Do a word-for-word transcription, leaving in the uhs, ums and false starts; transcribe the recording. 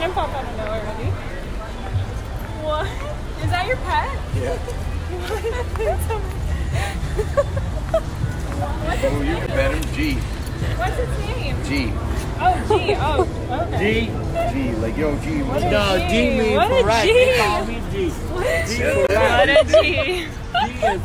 him pop out of nowhere already. What? Is that your pet? Yeah. What's Oh, you can bet him. G. What's his name? G. Oh, G. Oh, okay. G. G. Like, yo, G. What a No, G. G means What a right. G. They call me G. What a G. Yeah. What a G. G is